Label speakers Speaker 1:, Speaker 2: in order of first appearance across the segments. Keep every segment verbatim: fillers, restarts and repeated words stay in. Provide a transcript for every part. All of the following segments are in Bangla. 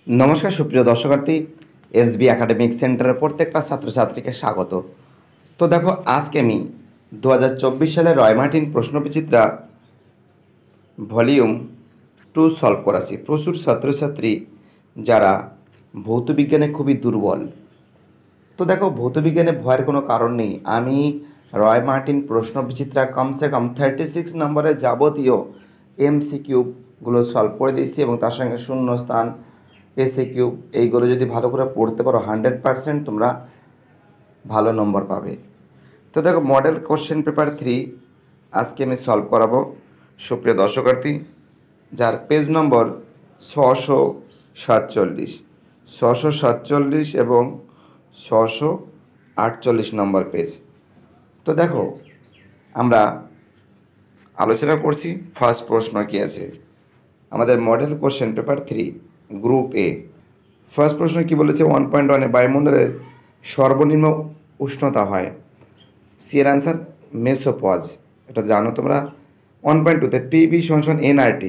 Speaker 1: নমস্কার সুপ্রিয় দর্শকার্থী, এসবি একাডেমিক সেন্টারের প্রত্যেকটা ছাত্রছাত্রীকে স্বাগত। তো দেখো, আজকে আমি দু হাজার চব্বিশ সালের রয় মার্টিন প্রশ্নবিচিত্রা ভলিউম টু সলভ করাছি। প্রচুর ছাত্রছাত্রী যারা ভৌতবিজ্ঞানে খুবই দুর্বল, তো দেখো ভৌতবিজ্ঞানে ভয়ের কোনো কারণ নেই। আমি রয় মার্টিন প্রশ্নবিচিত্রা কমসে কম থার্টি সিক্স নম্বরের যাবতীয় এমসিকিউগুলো সলভ করে দিয়েছি এবং তার সঙ্গে শূন্যস্থান, এসে কিউব, এইগুলো যদি ভালো করে পড়তে পারো হান্ড্রেড পারসেন্ট তোমরা ভালো নম্বর পাবে। তো দেখো, মডেল কোশ্চেন পেপার থ্রি আজকে আমি সলভ করাবো সুপ্রিয় দর্শকার্থী, যার পেজ নম্বর ছশো সাতচল্লিশ ছশো সাতচল্লিশ এবং ছশো আটচল্লিশ নম্বর পেজ। তো দেখো, আমরা আলোচনা করছি ফার্স্ট প্রশ্ন কী আছে আমাদের model question paper three group A. First প্রশ্ন কী বলেছে, ওয়ান পয়েন্ট ওয়ানে বায়ুমণ্ডলের সর্বনিম্ন উষ্ণতা হয়। সি এর অ্যান্সার মেসোপজ, এটা জানো তোমরা। ওয়ান পয়েন্ট টুতে পিবি সমান এনআরটি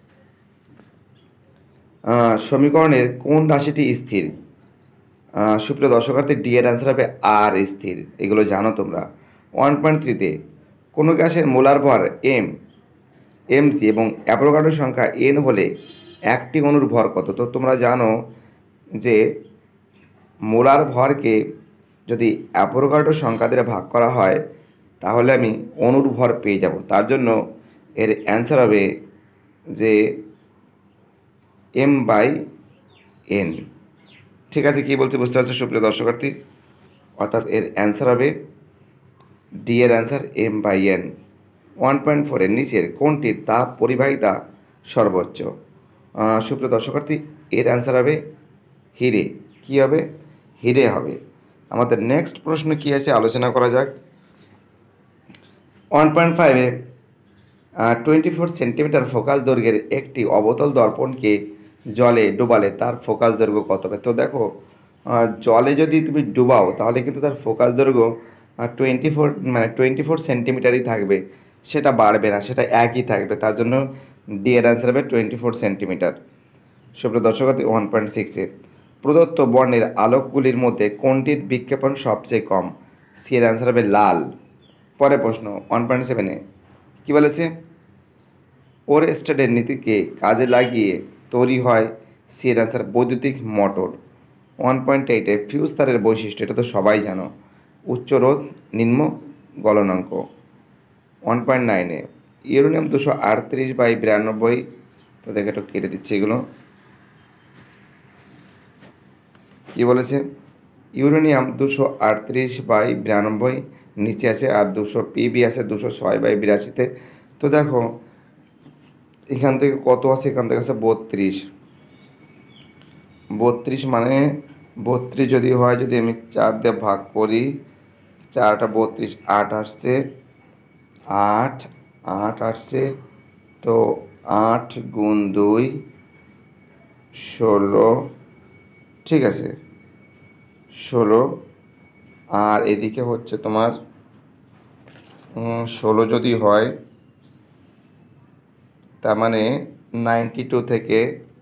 Speaker 1: সমীকরণের কোন রাশিটি স্থির? সুপ্রিয় দর্শকার্থী, ডি এর অ্যান্সার হবে আর স্থির, এগুলো জানো তোমরা। ওয়ান পয়েন্ট থ্রিতে কোনো গ্যাসের মোলার ভর এম এমসি এবং অ্যাভোগাড্রো সংখ্যা এন হলে একটি অণুর ভর কত? তো তোমরা জানো যে মোলার ভরকে যদি অ্যাভোগাড্রো সংখ্যা দিয়ে ভাগ করা হয় তাহলে আমি অণুর ভর পেয়ে যাব। তার জন্য এর অ্যান্সার হবে যে এম বাই এন। ঠিক আছে, কী বলছে বুঝতে পারছো সুপ্রিয় দর্শকার্থী? অর্থাৎ এর অ্যান্সার হবে ডি এর answer M by N. One point ফোরের নিচের কোনটির তাপ পরিবাহিতা সর্বোচ্চ? সুপ্রিয় দর্শকার্থী, এর অ্যান্সার হবে হিরে। কী হবে? হিরে হবে। আমাদের নেক্সট প্রশ্ন কী আছে আলোচনা করা যাক। ওয়ান পয়েন্ট ফাইভে টোয়েন্টি ফোর সেন্টিমিটার ফোকাস দৈর্ঘ্যের একটি অবতল দর্পণকে জলে ডুবালে তার ফোকাস দৈর্ঘ্য কত হবে? তো দেখো, জলে যদি তুমি ডুবাও তাহলে কিন্তু তার ফোকাস দৈর্ঘ্য টোয়েন্টি ফোর মানে টোয়েন্টি ফোর সেন্টিমিটারই থাকবে, সেটা বাড়বে না, সেটা একই থাকবে। তার জন্য ডি এর অ্যান্সার হবে টোয়েন্টি ফোর সেন্টিমিটার। সুপ্রিয় দর্শকার্থী, ওয়ান পয়েন্ট সিক্সে প্রদত্ত বর্ণের আলোকগুলির মধ্যে কোনটির বিক্ষেপণ সবচেয়ে কম? সি এর অ্যান্সার হবে লাল। পরের প্রশ্ন ওয়ান পয়েন্ট সেভেনে কী বলেছে, ওরস্টেডের নীতিকে কাজে লাগিয়ে তৈরি হয়। সি এর অ্যান্সার বৈদ্যুতিক মোটর। ওয়ান পয়েন্ট এইটে ফিউজ তারের বৈশিষ্ট্য, এটা তো সবাই জানো, উচ্চ রোধ, নিম্ন গলনাঙ্ক। ওয়ান পয়েন্ট নাইনে ইউরেনিয়াম দুশো আটত্রিশ বাই বিরানব্বই, তো দেখে একটু কেটে দিচ্ছে এগুলো। কী বলেছে, ইউরেনিয়াম দুশো আটত্রিশ বাই বিরানব্বই নিচে আছে, আর দুশো পিবি আছে দুশো ছয় বাই বিরাশিতে। তো দেখো এখান থেকে কত আছে, এখান থেকে আছে বত্রিশ। বত্রিশ মানে বত্রিশ যদি হয়, যদি আমি চার দিয়ে ভাগ করি, চারটা বত্রিশ, আট আসছে, আট আট আসছে, তো আট গুণ দুই ষোলো, ঠিক আছে ষোলো, আর এদিকে হচ্ছে তোমার ষোলো যদি হয় তার মানে নাইনটি টু থেকে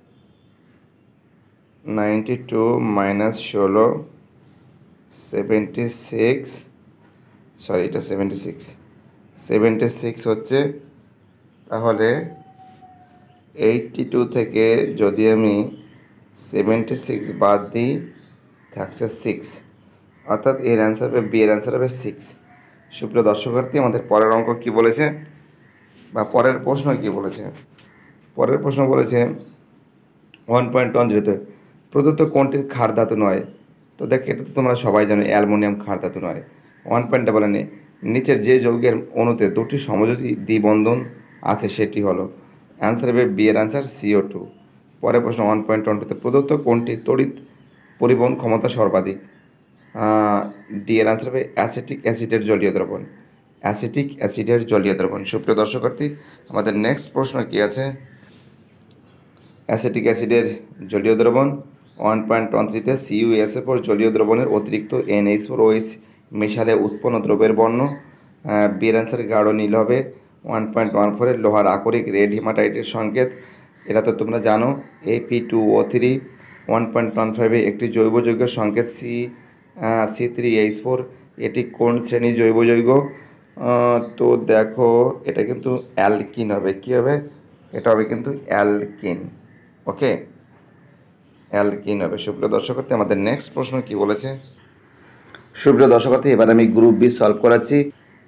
Speaker 1: নাইনটি টু মাইনাস ষোলো, সেভেন্টি সিক্স, সরি এটা সেভেন্টি সিক্স সেভেন্টি সিক্স হচ্ছে। তাহলে এইটটি টু থেকে যদি আমি সেভেন্টি সিক্স বাদ দিই থাকছে সিক্স, অর্থাৎ এর অ্যান্সার হবে বি এর অ্যান্সার হবে সিক্স। সুপ্রিয় দর্শকার্থী, আমাদের পরের অঙ্ক কী বলেছে বা পরের প্রশ্ন কী বলেছে? পরের প্রশ্ন বলেছে ওয়ান পয়েন্ট ওয়ান জিরোতে প্রদত্ত কোনটির ক্ষার ধাতু নয়? তো দেখ, এটা তো তোমরা সবাই জানো অ্যালুমিনিয়াম ক্ষার ধাতু নয়। ওয়ান পয়েন্ট ডাবল এনে নিচের যে যৌগের অণুতে দুটি সমযোজী দ্বিবন্ধন আছে সেটি হলো। অ্যান্সার হবে বি এর অ্যান্সার সিও টু। পরের প্রশ্ন ওয়ান পয়েন্ট ওয়ান টুতে প্রদত্ত কোনটি তড়িৎ পরিবহন ক্ষমতা সর্বাধিক? ডি এর অ্যান্সার হবে অ্যাসিটিক অ্যাসিডের জলীয় দ্রবণ। অ্যাসিটিক অ্যাসিডের জলীয় দ্রবণ। সুপ্রিয় দর্শকার্থী, আমাদের নেক্সট প্রশ্ন কী আছে? অ্যাসিটিক অ্যাসিডের জলীয় দ্রবণ ওয়ান পয়েন্ট ওয়ান থ্রিতে সিইউএসএ ফোর জলীয় দ্রবণের অতিরিক্ত এনএইচ ফোর ওএইচ মেশালে উৎপন্ন দ্রব্যের বর্ণ। বি এর অ্যান্সার গাঢ় নীল হবে। ওয়ান পয়েন্ট ওয়ান ফোরের লোহার আকরিক রেড হিমাটাইটের সংকেত, এটা তো তোমরা জানো A P two O three. One point one ফাইভে একটি জৈব যৌগের সংকেত C C three H four এটি কোন শ্রেণীর জৈব যৌগ? তো দেখো এটা কিন্তু অ্যালকিন হবে। কী হবে? এটা হবে কিন্তু অ্যালকিন। ওকে, অ্যালকিন হবে। সুপ্রিয় দর্শকার্থী, আমাদের নেক্সট প্রশ্ন কি বলেছে? সুপ্রিয় দর্শকার্থী, এবার আমি গ্রুপ বি সলভ করাচ্ছি।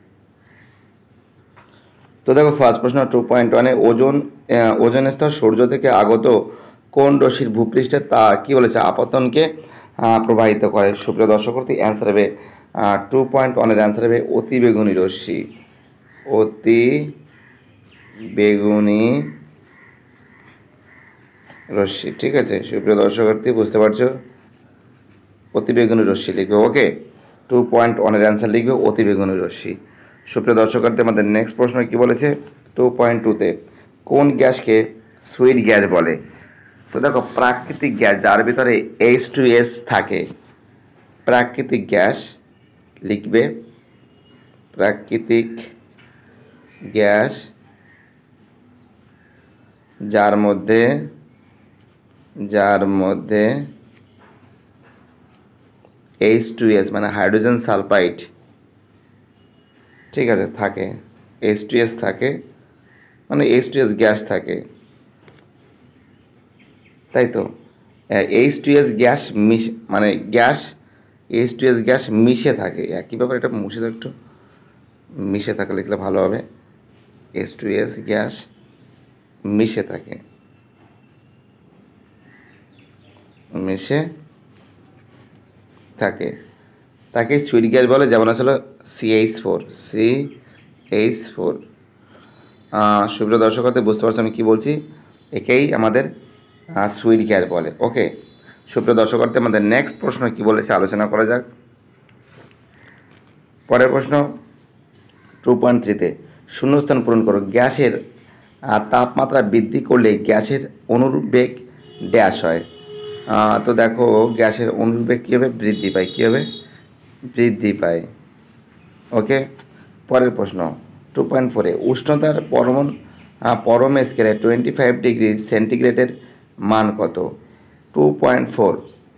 Speaker 1: তো দেখো ফার্স্ট প্রশ্ন টু পয়েন্ট ওয়ানে ওজন ওজন স্তর সূর্য থেকে আগত কোন রশ্মির ভূপৃষ্ঠে তা কী বলেছে আপতনকে প্রবাহিত করে? সুপ্রিয় দর্শকার্থী, অ্যান্সার হবে টু পয়েন্ট ওয়ানের অ্যান্সার হবে অতি বেগুনি রশ্মি। অতি বেগুনি রশ্মি, ঠিক আছে সুপ্রিয় দর্শকার্থী, বুঝতে পারছো? অতি বেগুনি রশ্মি লিখবে। ওকে, টু পয়েন্ট ওয়ানের অ্যান্সার লিখবে অতি বেগুনি রশ্মি। সুপ্রিয় দর্শকার্থী, আমাদের নেক্সট প্রশ্ন কী বলেছে? টু পয়েন্ট টুতে কোন গ্যাসকে সুইট গ্যাস বলে? তো দেখো প্রাকৃতিক গ্যাস যার ভিতরে এইচ টু এস থাকে, প্রাকৃতিক গ্যাস লিখবে। প্রাকৃতিক গ্যাস যার মধ্যে যার মধ্যে এইচ টু এস মানে হাইড্রোজেন সালফাইড, ঠিক আছে, থাকে, এইচ টু এস থাকে, মানে এইচ টু এস গ্যাস থাকে, তাই তো। এইচ টু এস গ্যাস মিশ মানে gas H two S gas মিশে থাকে, একই ব্যাপার, এটা মুছে দাও একটু, মিশে থাকে লিখলে ভালো হবে। এইচ টু এস গ্যাস মিশে থাকে, মিশে থাকে, তাকে সুইট গ্যাস বলে। যেমন আসলে C H four, C H four. সুপ্রিয় দর্শকদের বুঝতে পারছো আমি কী বলছি? একেই আমাদের সুইট গ্যাস বলে। ওকে, সুপ্রিয় দর্শকদের আমাদের নেক্সট প্রশ্ন কী বলেছে আলোচনা করা যাক। পরের প্রশ্ন টু পয়েন্ট থ্রিতে শূন্যস্থান পূরণ করো। গ্যাসের তাপমাত্রা বৃদ্ধি করলে গ্যাসের অনুরূপ বেগ ড্যাশ হয়। তো দেখো গ্যাসের অনুরূপ বেগ কী হবে? বৃদ্ধি পায়। কী হবে? বৃদ্ধি পায়। ওকে, পরের প্রশ্ন টু পয়েন্ট ফোরে উষ্ণতার পরম পরম স্কেলে টোয়েন্টি ফাইভ ডিগ্রি সেন্টিগ্রেডের মান কত? Two point four.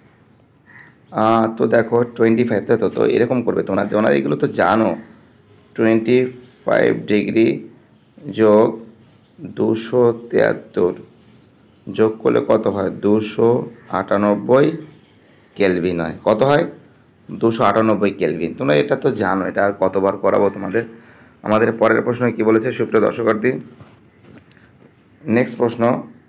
Speaker 1: তো দেখো টোয়েন্টি ফাইভ তো তো এরকম করবে তোমরা, তোমরা এগুলো তো জানো। টোয়েন্টি ফাইভ ডিগ্রি যোগ দুশো তিয়াত্তর যোগ করলে কত হয়? দুশো আটানব্বই কেলভিন হয়। কত হয়? দুশো আটানব্বই কেলভিন। তোমরা এটা তো জানো, এটা আর কতবার করাবো তোমাদের। আমাদের পরের প্রশ্ন কি বলেছে সুপ্রিয় দর্শকার্থী? নেক্সট প্রশ্ন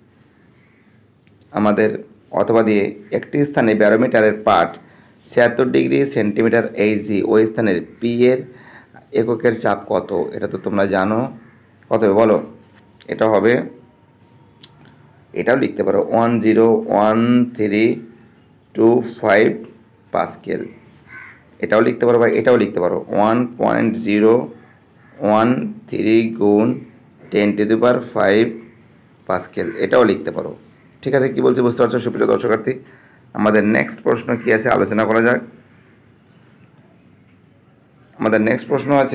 Speaker 1: আমাদের অথবা দিয়ে একটি স্থানে ব্যারোমিটারের পাঠ ছিয়াত্তর ডিগ্রি সেন্টিমিটার এইচজি, ওই স্থানের পি এর এককের চাপ কত? এটা তো তোমরা জানো। কত হবে বলো? এটা হবে, এটাও লিখতে পারো one zero one three two five pascal. এটাও লিখতে পারো বা এটাও লিখতে পারো one point zero one three গুণ ten to the power five pascal, এটাও লিখতে পারো। ঠিক আছে, কী বলছি বুঝতে পারছো সুপ্রিয় দর্শকার্থী? আমাদের নেক্সট প্রশ্ন কী আছে আলোচনা করা যাক। আমাদের নেক্সট প্রশ্ন আছে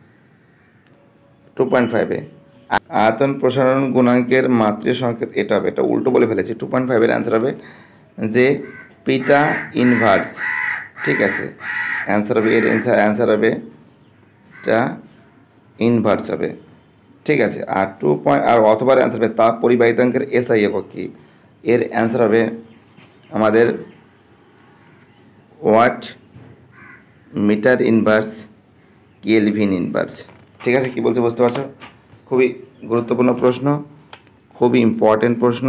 Speaker 1: টু পয়েন্ট ফাইভে আয়তন প্রসারণ গুণাঙ্কের মাতৃ সংকেত। এটা হবে, এটা উল্টো বলে ফেলেছি। টু পয়েন্ট ফাইভের অ্যান্সার হবে যে পিটা ইনভার্স। ঠিক আছে, অ্যান্সার হবে, এর অ্যান্সার অ্যান্সার হবে এটা ইনভার্স হবে। ঠিক আছে, আর টু পয়েন্ট আর অথবার অ্যান্সার হবে তাপ পরিবাহিতাঙ্কের এসআই একক কি? এর অ্যান্সার হবে আমাদের watt metre inverse kelvin inverse. ঠিক আছে, কী বলছে বুঝতে পারছো? খুবই গুরুত্বপূর্ণ প্রশ্ন, খুবই ইম্পর্টেন্ট প্রশ্ন,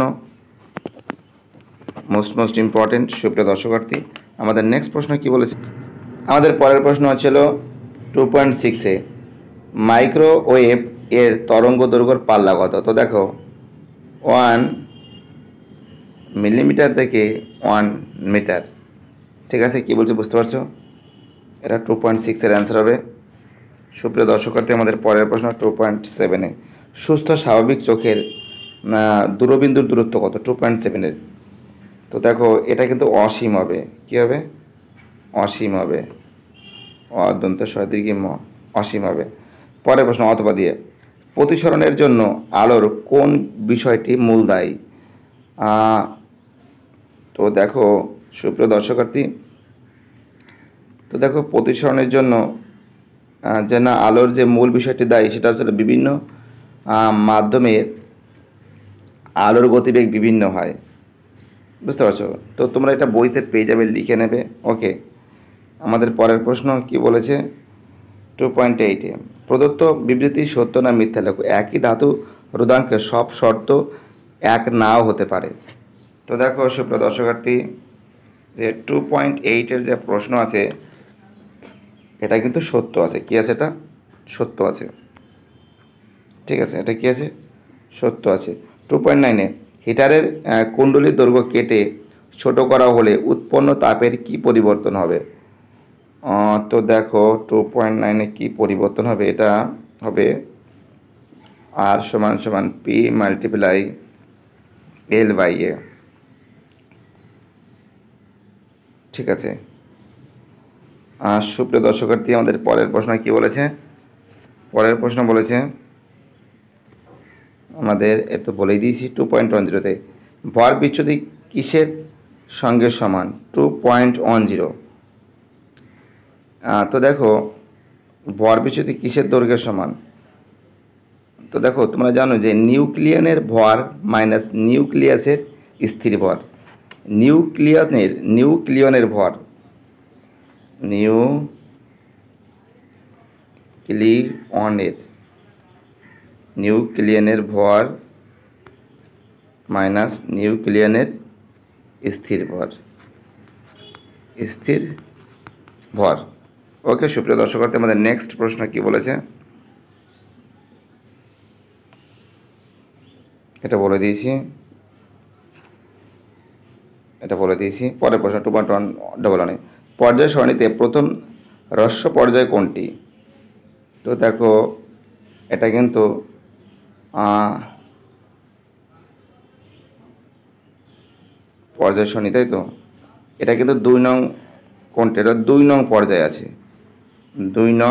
Speaker 1: মোস্ট মোস্ট ইম্পর্টেন্ট সুপ্রিয় দর্শকার্থী। আমাদের নেক্সট প্রশ্ন কি বলেছে? আমাদের পরের প্রশ্ন হচ্ছিল টু পয়েন্ট সিক্সে মাইক্রোওয়েভ এর তরঙ্গ দৈর্ঘ্যের পাল্লা কত? তো দেখো ওয়ান মিলিমিটার থেকে ওয়ান মিটার। ঠিক আছে, কী বলছে বুঝতে পারছো? এটা টু পয়েন্ট সিক্সের অ্যান্সার হবে। সুপ্রিয় দর্শকার্থী, আমাদের পরের প্রশ্ন টু পয়েন্ট সেভেনে সুস্থ স্বাভাবিক চোখের দূরবিন্দুর দূরত্ব কত? টু পয়েন্ট সেভেনের। তো দেখো এটা কিন্তু অসীম হবে। কী হবে? অসীম হবে। অদন্ত সদীর্ঘ ম অসীম হবে। পরের প্রশ্ন অথবা দিয়ে প্রতিসরণের জন্য আলোর কোন বিষয়টি মূল দায়ী? তো দেখো সুপ্রিয় দর্শকার্থী, তো দেখো প্রতিসরণের জন্য যে না আলোর যে মূল বিষয়টি দায়ী সেটা হচ্ছে বিভিন্ন মাধ্যমে আলোর গতিবেগ বিভিন্ন হয়, বুঝতে পারছো? তো তোমরা এটা বইতে পেয়ে যাবে, লিখে নেবে। ওকে, আমাদের পরের প্রশ্ন কি বলেছে টু পয়েন্ট এইটে, প্রদত্ত বিবৃতি সত্য না মিথ্যা লেখো। একই ধাতু রোধাঙ্কে সব শর্ত এক নাও হতে পারে। তো দেখো সুপ্রিয় দর্শকার্থী, যে টু পয়েন্ট এইটের যে প্রশ্ন আছে এটা কিন্তু সত্য আছে। কি আছে? এটা সত্য আছে, ঠিক আছে, এটা কি আছে? সত্য আছে। টু পয়েন্ট নাইনে হিটারের কুণ্ডলীর দৈর্ঘ্য কেটে ছোট করা হলে উৎপন্ন তাপের কি পরিবর্তন হবে? তো দেখো টু পয়েন্ট নাইনে কী পরিবর্তন হবে? এটা হবে আর সমান সমান P multiply L by A, ঠিক আছে। আর সুপ্রিয় দর্শকার্থী, আমাদের পরের প্রশ্ন কি বলেছে? পরের প্রশ্ন বলেছে আমাদের, একটু বলেই দিয়েছি টু পয়েন্ট ওয়ান জিরোতে ভর বিচ্যুতি কিসের সঙ্গে সমান? Two point one zero. তো দেখো ভর বিচ্যুতি কিসের দৈর্ঘ্যের সমান? তো দেখো তোমরা জানো যে নিউক্লিয়নের ভর মাইনাস নিউক্লিয়াসের স্থির ভর। নিউক্লিয়নের নিউক্লিয়নের ভর নিউক্লিয়নের নিউক্লিয়নের ভর মাইনাস নিউক্লিয়নের স্থির ভর স্থির ভর ওকে সুপ্রিয় দর্শকার্থী, আমাদের নেক্সট প্রশ্ন কি বলেছে এটা বলে দিয়েছি এটা বলে দিয়েছি পরের প্রশ্ন টু পয়েন্ট ওয়ান ডবল ওয়ানে পর্যায় সারণীতে প্রথম হ্রস্ব পর্যায় কোনটি? তো দেখো এটা কিন্তু পর্যায় সারণী, তাই তো? এটা কিন্তু দুই নং কোনটা? এটা দুই নং পর্যায়ে আছে, দুই নং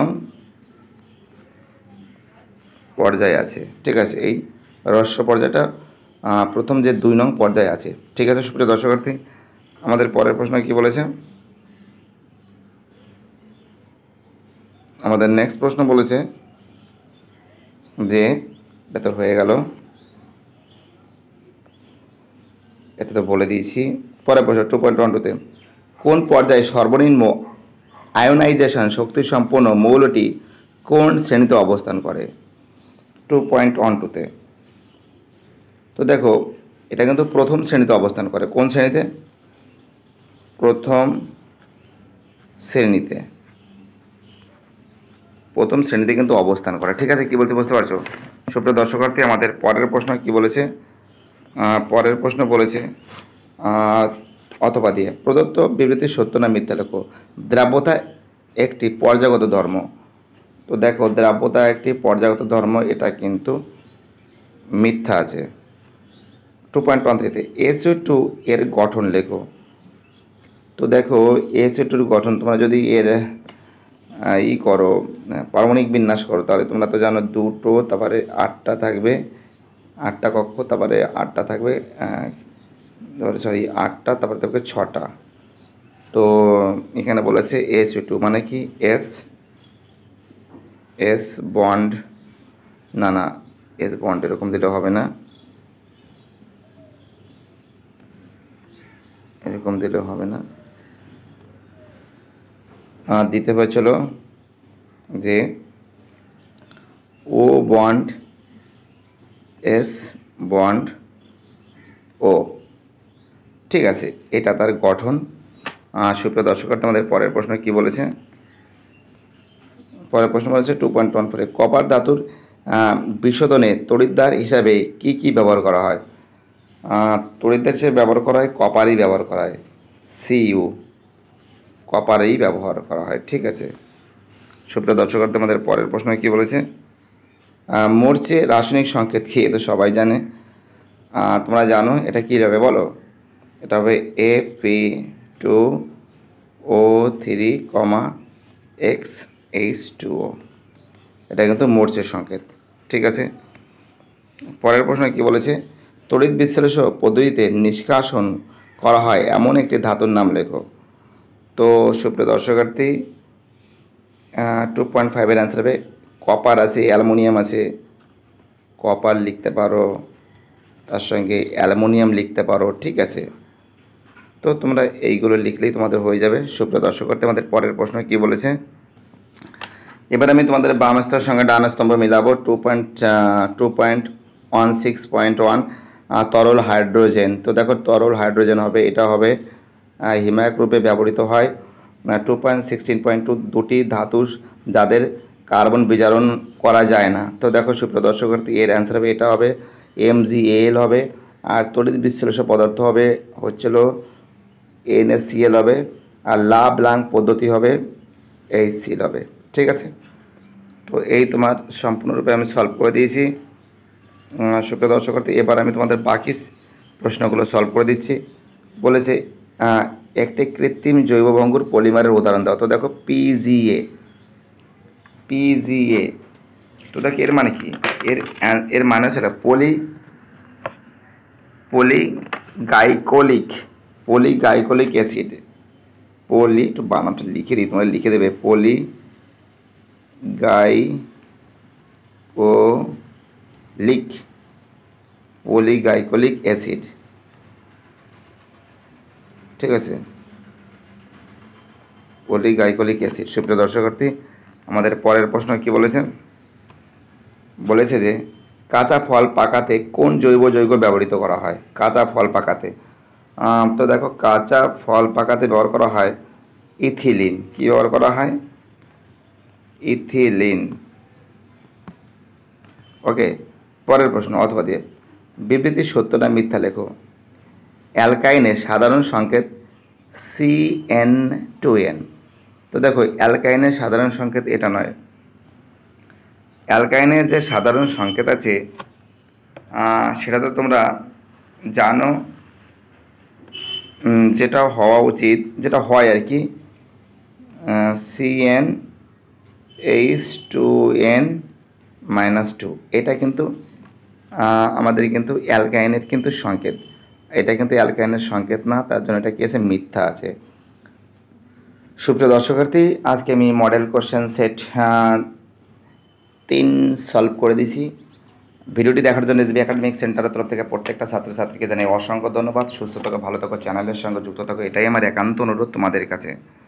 Speaker 1: পর্যায়ে আছে, ঠিক আছে। এই হ্রস্ব পর্যায়টা প্রথম যে দুই নং পর্যায়ে আছে, ঠিক আছে সুপ্রিয় দর্শকার্থী। আমাদের পরের প্রশ্ন কি বলেছে? আমাদের নেক্সট প্রশ্ন বলেছে যে এটা তো হয়ে গেল, এটা তো বলে দিয়েছি। পরের প্রশ্ন টু পয়েন্ট ওয়ান টুতে কোন পর্যায়ে সর্বনিম্ন আয়োনাইজেশন শক্তি সম্পন্ন মৌলটি কোন শ্রেণীতে অবস্থান করে? টু পয়েন্ট ওয়ান টুতে তো দেখো এটা কিন্তু প্রথম শ্রেণীতে অবস্থান করে। কোন শ্রেণীতে? প্রথম শ্রেণীতে প্রথম শ্রেণীতে কিন্তু অবস্থান করে, ঠিক আছে। কি বলতে বুঝতে পারছো সুপ্রিয় দর্শকার্থী? আমাদের পরের প্রশ্ন কি বলেছে? পরের প্রশ্ন বলেছে অথবা দিয়ে প্রদত্ত বিবৃতি সত্য না মিথ্যা লেখো। দ্রাব্যতা একটি পর্যায়গত ধর্ম। তো দেখো দ্রাব্যতা একটি পর্যায়গত ধর্ম, এটা কিন্তু মিথ্যা আছে। টু পয়েন্ট ওয়ান থ্রিতে এসও টু এর গঠন লেখো। তো দেখো এসও টুর গঠন তোমরা যদি এর ই করো পারমাণবিক বিন্যাস করো তাহলে তোমরা তো জানো দুটো, তারপরে আটটা থাকবে, আটটা কক্ষ, তারপরে আটটা থাকবে, তারপরে সরি আটটা, তারপরে থাকবে ছটা। তো এখানে বলেছে এস টু মানে কি এস এস বন্ড, না না এস বন্ড এরকম দিলে হবে না, এরকম দিলে হবে না, দিতে হয়েছিল যে ও বন্ড এস বন্ড ও, ঠিক আছে, এটা তার গঠন। সুপ্রিয় দর্শকার্থী, আমাদের পরের প্রশ্ন কি বলেছে? পরের প্রশ্ন বলেছে টু পয়েন্ট ওয়ান ফোরে কপার ধাতুর বিশোধনে তড়িৎদ্বার হিসাবে কি কি ব্যবহার করা হয়? তড়িৎদ্বার হিসেবে ব্যবহার করা হয় কপারই ব্যবহার করা হয়, সিইউ কপারেই ব্যবহার করা হয়, ঠিক আছে। সুপ্রিয় দর্শকার্থী, আমাদের পরের প্রশ্ন কি বলেছে? মোর্চে রাসায়নিক সংকেত কি? তো সবাই জানে, তোমরা জানো এটা কী হবে বলো? এটা হবে F P two O three comma X H two O, এটা কিন্তু মোর্চের সংকেত, ঠিক আছে। পরের প্রশ্ন কি বলেছে? তড়িৎ বিশ্লেষণ পদ্ধতিতে নিষ্কাশন করা হয় এমন একটি ধাতুর নাম লেখো। তো সুপ্রিয় দর্শকার্থী, টু পয়েন্ট ফাইভের অ্যান্সার হবে কপার আছে, অ্যালুমিনিয়াম আছে। কপার লিখতে পারো, তার সঙ্গে অ্যালুমিনিয়াম লিখতে পারো, ঠিক আছে। তো তোমরা এইগুলো লিখলেই তোমাদের হয়ে যাবে। সুপ্রিয় দর্শকার্থী, আমাদের পরের প্রশ্ন কী বলেছে, এবার আমি তোমাদের বাম স্তর সঙ্গে ডান স্তম্ভ মিলাবো। Two point two point one six point one তরল হাইড্রোজেন। তো দেখো তরল হাইড্রোজেন হবে, এটা হবে হিমায়ক রূপে ব্যবহৃত হয়। Two point sixteen point two দুটি ধাতু যাদের কার্বন বিজারণ করা যায় না। তো দেখো সুপ্রিয় দর্শকার্থী, এর অ্যান্সার হবে এটা হবে এম জি এল হবে। আর তড়িৎ বিশ্লেষণ পদার্থ হবে হচ্ছিল এন এস সি এল হবে। আর লা ব্লাঙ্ক পদ্ধতি হবে এইচ সি এল হবে, ঠিক আছে। তো এই তোমার সম্পূর্ণরূপে আমি সলভ করে দিয়েছি। সুপ্রিয় দর্শকার্থী, এবার আমি তোমাদের বাকি প্রশ্নগুলো সলভ করে দিচ্ছি। বলেছে একটি কৃত্রিম জৈব ভঙ্গুর পলিমারের উদাহরণ দাও। তো দেখো পিজিএ, পিজিএ তো দেখো এর মানে কি, এর এর মানে হচ্ছে পলি পলিগাইকোলিক পলিগাইকোলিক অ্যাসিড। পলি একটু বানানটা লিখে দিই, তোমরা লিখে দেবে পলি গাইকোলিক পলিগাইকোলিক অ্যাসিড, ঠিক আছে, পলিগাইকোলিক অ্যাসিড। সুপ্রিয় দর্শকার্থী, আমাদের পরের প্রশ্ন কি বলেছে, বলেছে যে কাঁচা ফল পাকাতে কোন জৈব যৌগ ব্যবহৃত করা হয়। কাঁচা ফল পাকাতে, তো দেখো কাঁচা ফল পাকাতে ব্যবহার করা হয় ইথিলিন। কি ব্যবহার করা হয়? ইথিলিন। ওকে, পরের প্রশ্ন অথবা দিয়ে বিবৃতি সত্য না মিথ্যা লেখো। অ্যালকাইনের সাধারণ সংকেত সি এন টু এন। তো দেখো অ্যালকাইনের সাধারণ সংকেত এটা নয়। অ্যালকাইনের যে সাধারণ সংকেত আছে সেটা তো তোমরা জানো, যেটা হওয়া উচিত, যেটা হয় আর কি, C N H two N minus two. এটা কিন্তু আমাদের কিন্তু অ্যালকাইনের কিন্তু সংকেত, এটা কিন্তু অ্যালকাইনের সংকেত না, তার জন্য এটা কি আছে, মিথ্যা আছে। সুপ্রিয় দর্শকার্থী, আজকে আমি মডেল কোশ্চেন সেট তিন সলভ করে দিয়েছি। ভিডিওটি দেখার জন্য এসবি একাডেমিক সেন্টারের তরফ থেকে প্রত্যেকটা ছাত্রছাত্রীকে জানাই অসংখ্য ধন্যবাদ। সুস্থ থাকো, ভালো থাকো, চ্যানেলের সঙ্গে যুক্ত থাকো, এটাই আমার একান্ত অনুরোধ তোমাদের কাছে।